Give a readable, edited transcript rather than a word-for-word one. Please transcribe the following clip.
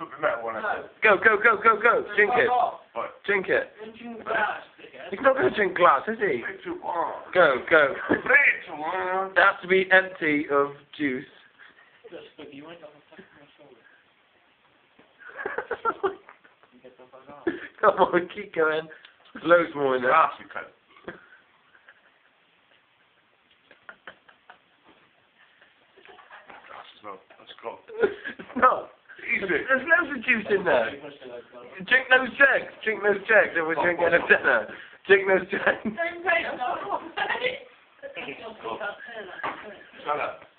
put the metal one out. Go, go, go, go, go. Drink it. Right. Drink it. Drinking glass, dickhead. He's not going to drink glass, is he? 3, 2, 1. Go, go. 3, 2, 1. It has to be empty of juice. Just look, you went on the top of my shoulder. You get the fuck off. Come on, keep going. There's loads more in there. Glass, you cunt. Glass as well. Let's go. It's not. Easy. There's loads of juice in there. Drink those jugs. Drink those jugs. And we're drinking a dinner. Drink those jugs. Shut up.